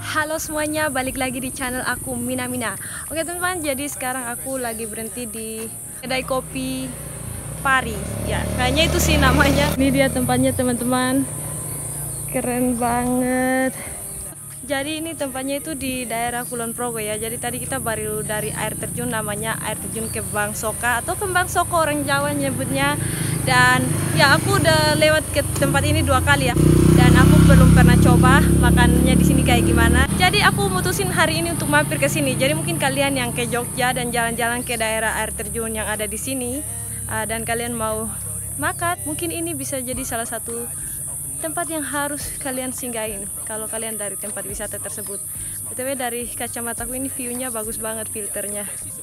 Halo semuanya, balik lagi di channel aku Mina. Oke teman-teman, jadi sekarang aku lagi berhenti di kedai kopi Pari. Ya, kayaknya itu sih namanya. Ini dia tempatnya teman-teman. Keren banget. Jadi ini tempatnya itu di daerah Kulon Progo ya. Jadi tadi kita baru dari air terjun, namanya air terjun Kembang Soka atau Kembang Soko orang Jawa nyebutnya. Dan ya aku udah lewat ke tempat ini 2 kali ya. Dan aku belum pernah coba makannya di sini kayak gimana. Jadi aku mutusin hari ini untuk mampir ke sini. Jadi mungkin kalian yang ke Jogja dan jalan-jalan ke daerah air terjun yang ada di sini dan kalian mau makan, mungkin ini bisa jadi salah satu tempat yang harus kalian singgahin kalau kalian dari tempat wisata tersebut. BTW dari kacamataku ini view-nya bagus banget, filternya.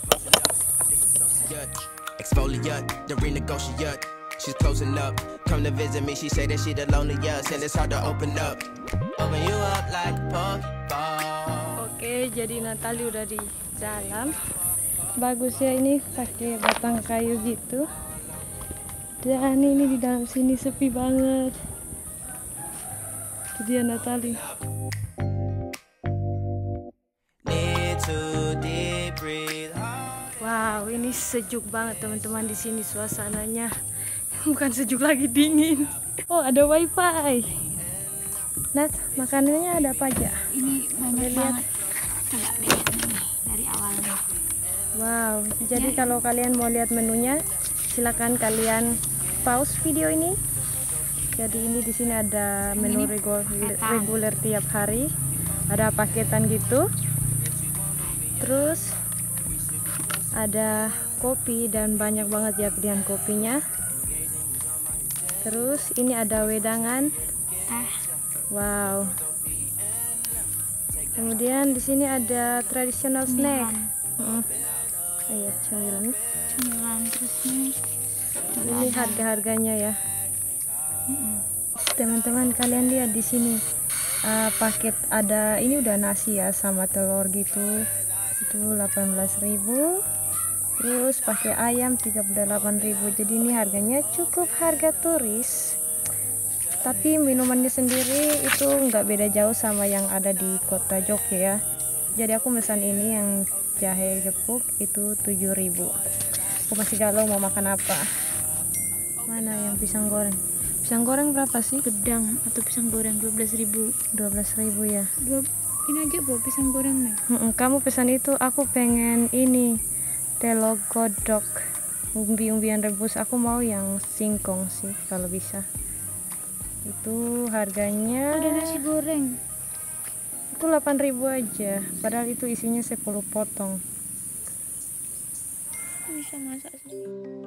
She's closing up, come to visit me. She say that she the loneliest and it's hard to open up. Open you up like a ball. Oke, jadi Natali udah di dalam. Bagus ya, ini pakai batang kayu gitu. Dan ini di dalam sini sepi banget. Itu dia Natali. Need to deep breathe. Wow, ini sejuk banget teman-teman di sini suasananya. Bukan sejuk lagi, dingin. Oh, ada wifi. Nat, makanannya ada apa aja? Ini banyak banget. Coba lihat nih dari awalnya. Wow, jadi kalau kalian mau lihat menunya, silakan kalian pause video ini. Jadi ini di sini ada menu reguler tiap hari. Ada paketan gitu. Terus ada kopi dan banyak banget ya pilihan kopinya. Terus ini ada wedangan. Wow. Kemudian di sini ada traditional snack. Ayo cemilan. Terus nih Ini harga-harganya ya. Teman-teman kalian lihat di sini paket ada ini udah nasi ya sama telur gitu. Itu 18.000. Terus pakai ayam 38.000. Jadi ini harganya cukup harga turis. Tapi minumannya sendiri itu nggak beda jauh sama yang ada di kota Jogja ya. Jadi aku pesan ini yang jahe gepuk itu 7.000. Aku masih galau mau makan apa. Mana yang pisang goreng? Pisang goreng berapa sih? gedang atau pisang goreng 12.000. 12.000 ya. Ini aja bawa pisang goreng nih. Kamu pesan itu, aku pengen ini telo godok umbi-umbian rebus. Aku mau yang singkong sih kalau bisa. Itu harganya Ada nasi goreng. itu 8.000 aja, padahal itu isinya 10 potong. Bisa masak sih.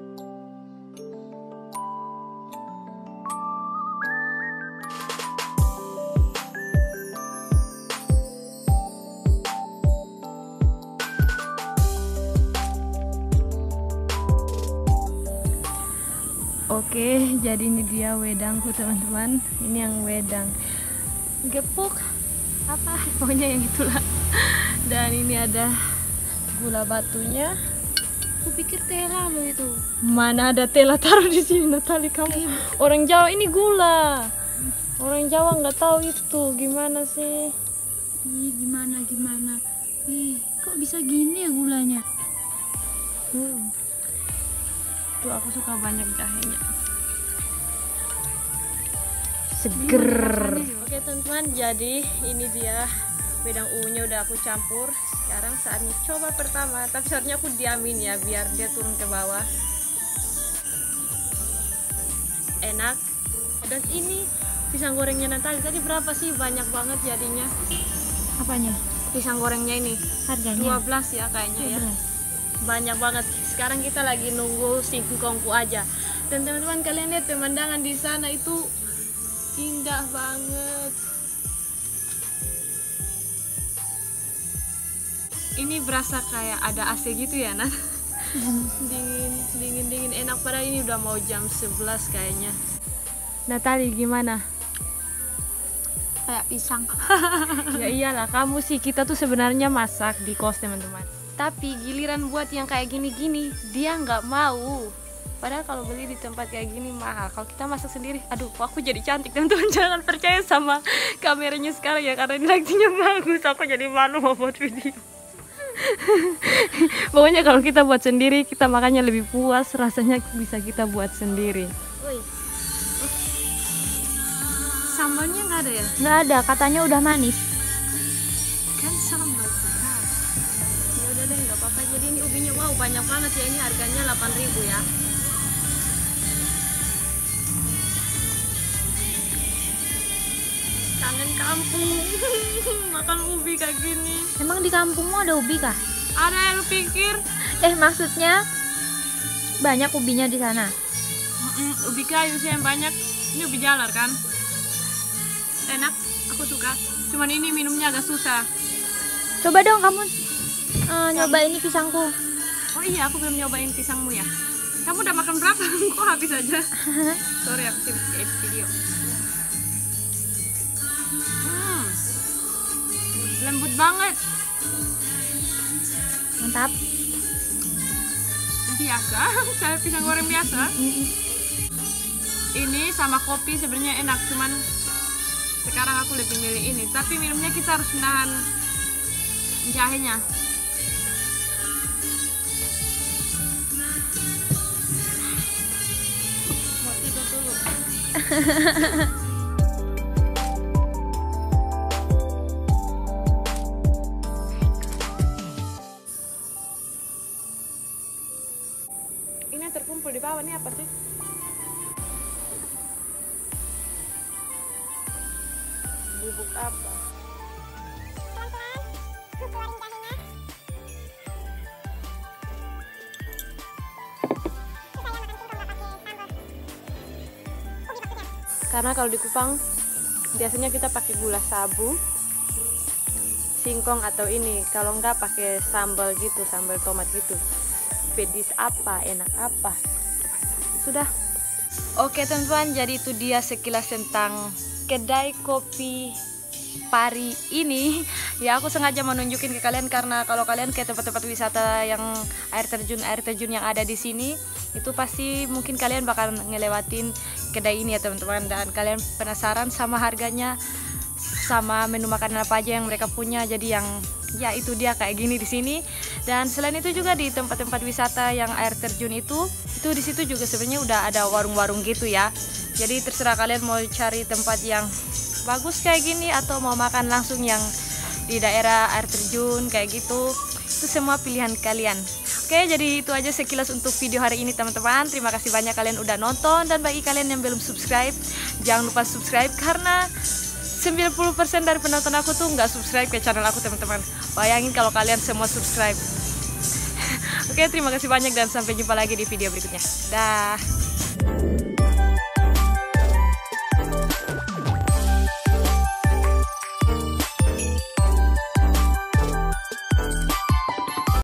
Oke, jadi ini dia wedangku teman-teman. Ini yang wedang gepuk apa pokoknya yang itulah. Dan ini ada gula batunya. Aku pikir tela lo itu. Mana ada tela, taruh di sini Natali kamu. Orang Jawa ini gula. Orang Jawa nggak tahu itu gimana sih. Ih, gimana? Kok bisa gini ya gulanya? Tuh aku suka banyak jahenya. Seger. Oke teman-teman, jadi ini dia wedang ungunya udah aku campur. Sekarang saatnya coba pertama, tapi seharusnya aku diamin ya biar dia turun ke bawah. Enak. Dan ini pisang gorengnya Natali tadi berapa sih? Banyak banget jadinya. Apanya? Pisang gorengnya ini Harganya 12 ya kayaknya ya. 12. Banyak banget. Sekarang kita lagi nunggu singkongku aja. Dan teman-teman kalian lihat pemandangan di sana itu indah banget. Ini berasa kayak ada AC gitu ya Nat. Dingin enak, padahal ini udah mau jam 11 kayaknya. Natali gimana? Kayak pisang. Ya iyalah, kamu sih, kita tuh sebenarnya masak di kos teman-teman. Tapi giliran buat yang kayak gini-gini dia nggak mau. Padahal kalau beli di tempat kayak gini mahal. Kalau kita masak sendiri, aduh, kok aku jadi cantik. Teman-teman jangan percaya sama kameranya sekarang ya, karena ini lightingnya bagus. Aku jadi malu mau buat video. Pokoknya kalau kita buat sendiri, kita makannya lebih puas. Rasanya bisa kita buat sendiri. Woi, Sambalnya nggak ada ya? nggak ada, katanya udah manis. Kan sambal khas. Ya udah deh, nggak apa-apa. Jadi ini ubinya wow banyak banget ya. Ini harganya 8.000 ya. Kangen kampung. Makan ubi kayak gini. Emang di kampungmu ada ubi kah? Ada yang lu pikir? Maksudnya banyak ubinya di sana. Ubi kayu sih yang banyak. Ini ubi jalar kan? Enak, aku suka. Cuman ini minumnya agak susah. Coba dong kamu nyoba ini pisangku. Oh iya, aku belum nyobain pisangmu ya. Kamu udah makan berapa? Kok habis aja? Sorry, aku sibuk edit video. Lembut banget. Mantap. Biasa, kayak pisang goreng biasa. Ini sama kopi sebenarnya enak, cuman sekarang aku lebih milih ini. Tapi minumnya kita harus nahan jahenya. Mau tidur dulu. Ini yang terkumpul di bawah ini apa sih? Bubuk apa? Karena kalau di Kupang biasanya kita pakai gula sabu, singkong atau ini. Kalau enggak pakai sambal gitu, sambal tomat gitu. Pedis apa, enak apa. Sudah. Oke teman-teman, jadi itu dia sekilas tentang kedai kopi Pari ini. Ya, aku sengaja mau nunjukin ke kalian karena kalau kalian ke tempat-tempat wisata yang air terjun yang ada di sini, itu pasti mungkin kalian bakal ngelewatin kedai ini ya teman-teman, dan kalian penasaran sama harganya, sama menu makanan apa aja yang mereka punya. Jadi yang ya itu dia kayak gini di sini. Dan selain itu juga di tempat-tempat wisata yang air terjun itu di situ juga sebenarnya udah ada warung-warung gitu ya. Jadi terserah kalian mau cari tempat yang bagus kayak gini atau mau makan langsung yang di daerah air terjun kayak gitu. Itu semua pilihan kalian. Oke, jadi itu aja sekilas untuk video hari ini teman-teman. Terima kasih banyak kalian udah nonton, dan bagi kalian yang belum subscribe, jangan lupa subscribe karena 90% dari penonton aku tuh nggak subscribe ke channel aku teman-teman. Bayangin kalau kalian semua subscribe. Oke, terima kasih banyak dan sampai jumpa lagi di video berikutnya. Dah.